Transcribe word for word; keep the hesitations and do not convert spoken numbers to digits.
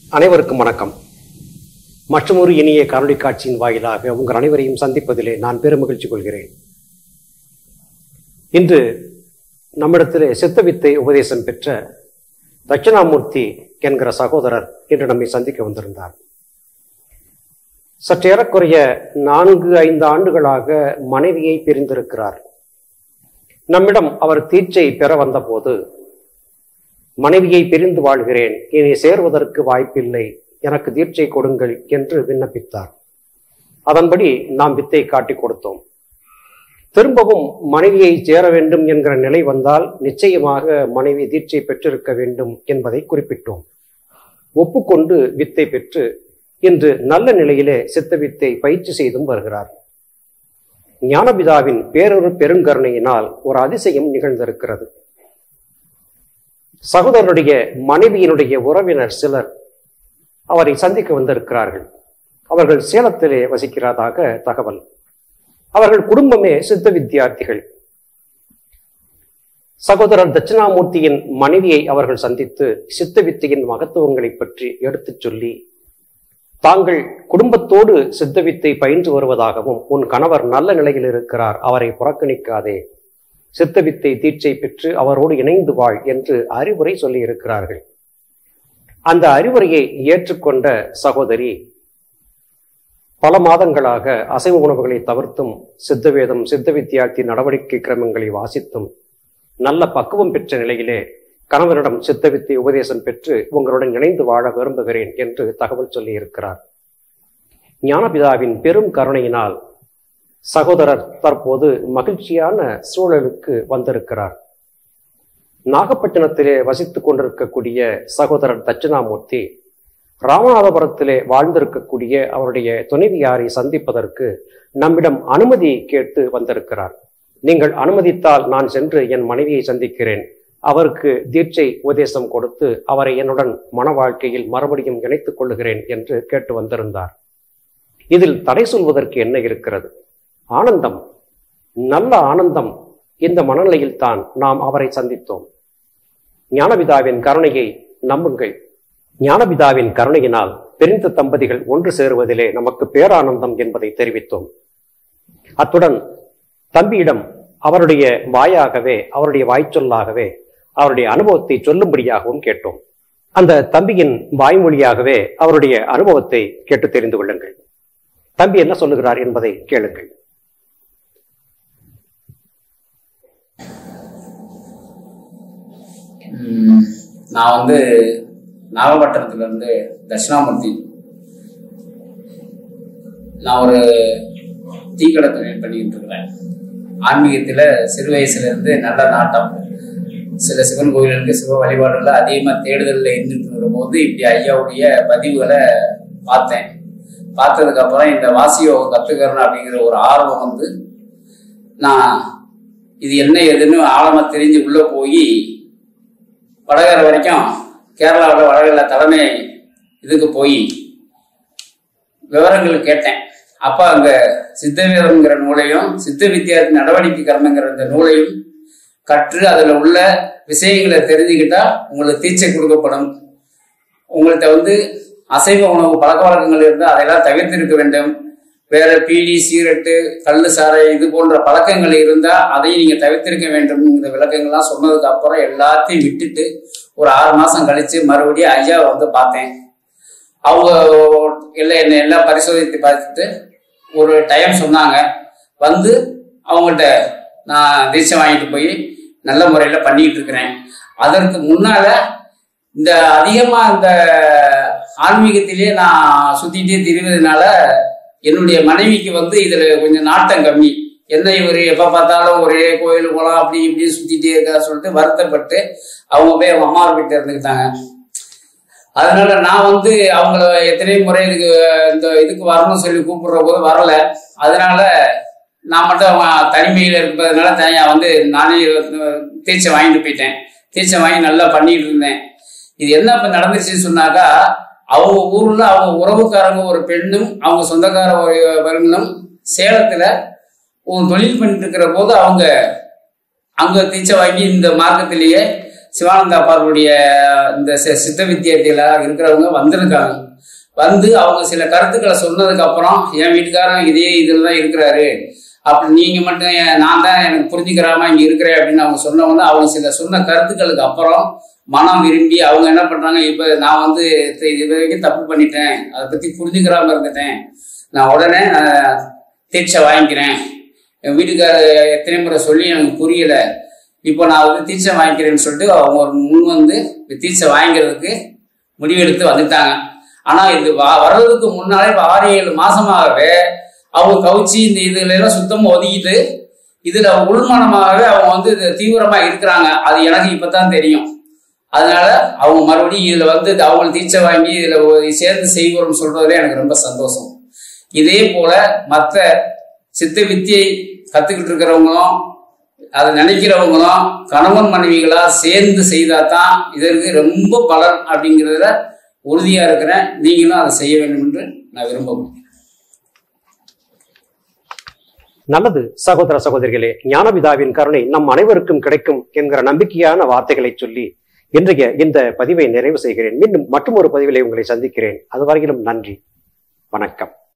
அனைவருக்கும் வணக்கம். மற்றொரு இனிய காணொளி காட்சியின் வாயிலாக உங்கள் அனைவரையும் சந்திப்பதிலே நான் பெருமகிழ்ச்சி கொள்கிறேன். இன்று நம்மிடத்திலே சித்தவித்தை உபதேசம் பெற்ற தட்சிணாமூர்த்தி என்கிற சகோதரர் இன்று நம்மை சந்திக்க வந்திருந்தார். சற்றேறக்குறைய நான்கு ஐந்து ஆண்டுகளாக மனைவியை பிரிந்திருக்கிறார். நம்மிடம் அவர் தீட்சை பெற வந்தபோது, மனைவியை பிரிந்து வாழ்கிறேன், இனி சேர்வதற்கு வாய்ப்பில்லை, எனக்கு தீட்சை கொடுங்கள் என்று விண்ணப்பித்தார். அதன்படி நாம் வித்தை காட்டிக் கொடுத்தோம். திரும்பவும் மனைவியை சேர வேண்டும் என்கிற நிலை வந்தால் நிச்சயமாக மனைவி தீட்சை பெற்றிருக்க வேண்டும் என்பதை குறிப்பிட்டோம். ஒப்புக்கொண்டு வித்தை பெற்று இன்று நல்ல நிலையிலே சித்த வித்தை பயிற்சி செய்தும் வருகிறார். ஞானபிதாவின் பேரொரு பெருங்கருணையினால் ஒரு அதிசயம் நிகழ்ந்திருக்கிறது. சகோதரருடைய மனைவியினுடைய உறவினர் சிலர் அவரை சந்திக்க வந்திருக்கிறார்கள். அவர்கள் சேலத்திலே வசிக்கிறதாக தகவல். அவர்கள் குடும்பமே சித்த வித்தியார்த்திகள். சகோதரர் தட்சிணாமூர்த்தியின் மனைவியை அவர்கள் சந்தித்து சித்த வித்தையின் மகத்துவங்களை பற்றி எடுத்துச் சொல்லி, தாங்கள் குடும்பத்தோடு சித்த வித்தை பயின்று வருவதாகவும், உன் கணவர் நல்ல நிலையில் இருக்கிறார், அவரை புறக்கணிக்காதே, சித்தவித்தை தீட்சை பெற்று அவரோடு இணைந்து வாழ் என்று அறிவுரை சொல்லி இருக்கிறார்கள். அந்த அறிவுரையை ஏற்றுக்கொண்ட சகோதரி பல மாதங்களாக அசைவ உணவுகளை தவிர்த்தும் சித்தவேதம் சித்த வித்தியார்த்தி நடவடிக்கை கிரமங்களை வாசித்தும் நல்ல பக்குவம் பெற்ற நிலையிலே கணவரிடம் சித்தவித்தை உபதேசம் பெற்று உங்களுடன் இணைந்து வாழ விரும்புகிறேன் என்று தகவல் சொல்லி இருக்கிறார். ஞானபிதாவின் பெரும் கருணையினால் சகோதரர் தற்போது மகிழ்ச்சியான சூழலுக்கு வந்திருக்கிறார். நாகப்பட்டினத்திலே வசித்துக் கொண்டிருக்கக்கூடிய சகோதரர் தட்சிணாமூர்த்தி ராமநாதபுரத்திலே வாழ்ந்திருக்கக்கூடிய அவருடைய துணைவியாரை சந்திப்பதற்கு நம்மிடம் அனுமதி கேட்டு வந்திருக்கிறார். நீங்கள் அனுமதித்தால் நான் சென்று என் மனைவியை சந்திக்கிறேன், அவருக்கு தீட்சை உபதேசம் கொடுத்து அவரை என்னுடன் மன வாழ்க்கையில் மறுபடியும் இணைத்துக் கொள்ளுகிறேன் என்று கேட்டு வந்திருந்தார். இதில் தடை சொல்வதற்கு என்ன இருக்கிறது? ஆனந்தம், நல்ல ஆனந்தம். இந்த மனநிலையில் தான் நாம் அவரை சந்தித்தோம். ஞானபிதாவின் கருணையை நம்புங்கள். ஞானபிதாவின் கருணையினால் பிரிந்த தம்பதிகள் ஒன்று சேருவதிலே நமக்கு பேரானந்தம் என்பதை தெரிவித்தோம். அத்துடன் தம்பியிடம் அவருடைய வாயாகவே, அவருடைய வாய்ச்சொல்லாகவே அவருடைய அனுபவத்தை சொல்லும்படியாகவும் கேட்டோம். அந்த தம்பியின் வாய்மொழியாகவே அவருடைய அனுபவத்தை கேட்டு தெரிந்து கொள்ளுங்கள். தம்பி என்ன சொல்லுகிறார் என்பதை கேளுங்கள். நான் வந்து நாகப்பட்டினத்துல இருந்து தட்சிணாமூர்த்தி. நான் ஒரு தீக்கடை தொழில் பண்ணிக்கிட்டு இருக்கிறேன். ஆன்மீகத்துல சிறு வயசுல இருந்து நல்ல நாட்டம். சில சிவன் கோயில்களுக்கு சிவ வழிபாடுல அதிகமா தேடுதலில் இருந்துட்டு இருக்கிற போது இப்படி ஐயாவுடைய பதிவுகளை பார்த்தேன். பார்த்ததுக்கு அப்புறம் இந்த வாசியோகம் கத்துக்கிறேன் அப்படிங்கிற ஒரு ஆர்வம் வந்து நான் இது என்ன எதுன்னு ஆழமா தெரிஞ்சு உள்ள போய் வடகரை வரைக்கும் கேரளாவில் வடகரை தலைமை இதுக்கு போய் விவரங்கள் கேட்டேன். அப்ப அங்க சித்தவேதம்ங்கிற நூலையும் சித்த வித்தியார்த்தி நடவடிக்கை கர்மங்கிற இந்த நூலையும் கற்று அதுல உள்ள விஷயங்களை தெரிஞ்சுக்கிட்டா உங்களுக்கு தீட்சை கொடுக்கப்படும். உங்கள்கிட்ட வந்து அசைவ உணவு பழக்க வழக்கங்கள் இருந்தால் அதையெல்லாம் தவிர்த்திருக்க வேண்டும். வேற பீடி சீரட்டு கள்ளு சாரை இது போன்ற பழக்கங்கள் இருந்தா அதையும் நீங்க தவிர்த்திருக்க வேண்டும். இந்த விளக்கங்கள்லாம் சொன்னதுக்கு அப்புறம் எல்லாத்தையும் விட்டுட்டு ஒரு ஆறு மாசம் கழிச்சு மறுபடியும் ஐயாவை வந்து பார்த்தேன். அவங்க எல்லாம் என்ன எல்லாம் பரிசோதித்து பார்த்துட்டு ஒரு டைம் சொன்னாங்க. வந்து அவங்கள்ட்ட நான் தீட்சை வாங்கிட்டு போய் நல்ல முறையில பண்ணிட்டு இருக்கிறேன். அதற்கு முன்னால இந்த அதிகமா இந்த ஆன்மீகத்திலேயே நான் சுத்திட்டே திரிவதனால என்னுடைய மனைவிக்கு வந்து இதுல கொஞ்சம் நாட்டம் கம்மி. என்ன இவர் எப்ப பார்த்தாலும் ஒரே கோயில் போலாம் அப்படி இப்படி சுத்திட்டே இருக்கா சொல்லிட்டு வருத்தப்பட்டு அவங்க போய் அவங்க அம்மா வீட்டுல இருந்துக்கிட்டாங்க. அதனால நான் வந்து அவங்கள எத்தனை முறை இதுக்கு இந்த இதுக்கு வரணும்னு சொல்லி கூப்பிடுற போது வரல. அதனால நான் மட்டும் அவங்க தனிமையில இருப்பதுனால தனியா வந்து நானே தீட்சை வாங்கிட்டு போயிட்டேன். தீட்சை வாங்கி நல்லா பண்ணிட்டு இருந்தேன். இது என்ன இப்ப நடந்துச்சுன்னு சொன்னாக்கா, அவங்க ஊர்ல அவங்க உறவுக்காரங்க ஒரு பெண்ணும் அவங்க சொந்தக்காரங்களும் சேலத்துல ஒரு தொழில் பண்ணிட்டு இருக்கிற போது அவங்க அங்க தீட்சை வாங்கி இந்த மார்க்கத்திலேயே சிவானந்த அப்பாருடைய இந்த சித்த வித்தியார்த்திகளாக இருக்கிறவங்க வந்திருக்காங்க. வந்து அவங்க சில கருத்துக்களை சொன்னதுக்கு அப்புறம் என் வீட்டுக்காரன் இதே இதில் தான் இருக்கிறாரு, அப்படி நீங்க மட்டும் நான் தான் எனக்கு புரிஞ்சுக்கிறாம இங்க இருக்கிறேன் அப்படின்னு அவங்க சொன்னவங்க அவங்க சில சொன்ன கருத்துக்களுக்கு அப்புறம் மனம் விரும்பி அவங்க என்ன பண்றாங்க, இப்ப நான் வந்து இது வரைக்கும் தப்பு பண்ணிட்டேன், அதை பத்தி புரிஞ்சுக்கிறாம இருந்துட்டேன், நான் உடனே நான் தீட்சை வாங்கிக்கிறேன், என் வீட்டுக்கார எத்தனை முறை சொல்லி எனக்கு புரியல, இப்போ நான் வந்து தீட்சை வாங்கிக்கிறேன்னு சொல்லிட்டு அவங்க ஒரு முன் வந்து தீட்சை வாங்கிக்கிறதுக்கு முடிவெடுத்து வந்துட்டாங்க. ஆனா இது வர்றதுக்கு முன்னாலே இப்ப ஆறு ஏழு மாசமாகவே அவங்க கவுச்சி இந்த இதுல எல்லாம் சுத்தமா ஒதுக்கிட்டு இதுல உள்மனமாகவே அவங்க வந்து இது தீவிரமா இருக்கிறாங்க. அது எனக்கு இப்பதான் தெரியும். அதனால அவங்க மறுபடியும் இதுல வந்து அவங்க தீட்சை வாங்கி இதுல சேர்ந்து செய்வோம்னு சொல்றதுல எனக்கு ரொம்ப சந்தோஷம். இதே போல மற்ற சித்த வித்தியை கத்துக்கிட்டு இருக்கிறவங்களும் அதை நினைக்கிறவங்களும் கணவன் மனைவிகளா சேர்ந்து செய்தாதான் இதற்கு ரொம்ப பலன் அப்படிங்கிறதுல உறுதியா இருக்கிறேன். நீங்களும் அதை செய்ய வேண்டும் என்று நான் விரும்புகிறேன். நல்லது சகோதர சகோதரிகளே, ஞானபிதாவின் கருணை நம் அனைவருக்கும் கிடைக்கும் என்கிற நம்பிக்கையான வார்த்தைகளை சொல்லி இன்றைய இந்த பதிவை நிறைவு செய்கிறேன். மீண்டும் மற்றும் ஒரு பதிவிலே உங்களை சந்திக்கிறேன். அதுவரையிலும் நன்றி, வணக்கம்.